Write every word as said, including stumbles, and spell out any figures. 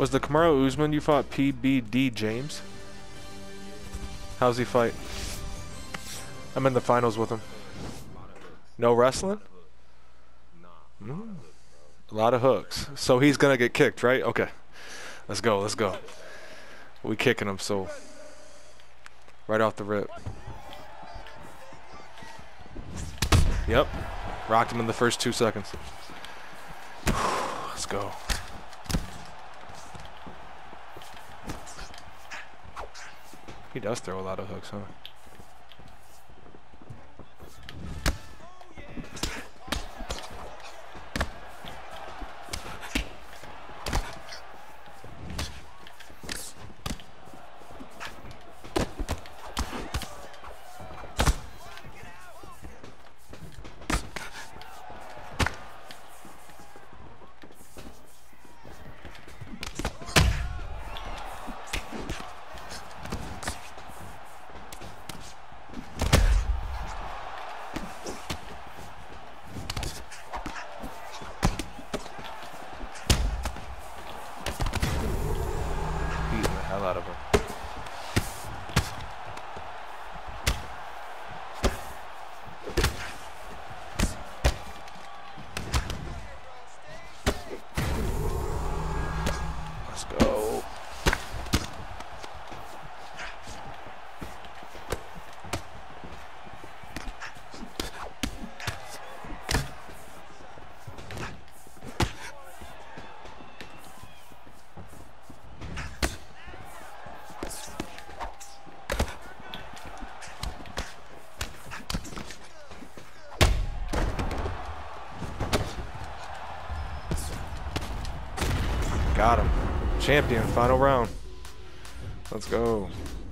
Was the Kamaru Usman you fought P B D James? How's he fight? I'm in the finals with him. No wrestling? Mm. A lot of hooks. So he's gonna get kicked, right? Okay. Let's go, let's go. We kicking him, so right off the rip. Yep. Rocked him in the first two seconds. Let's go. He does throw a lot of hooks, huh? Out of him. Let's go. Got him. Champion, final round. Let's go.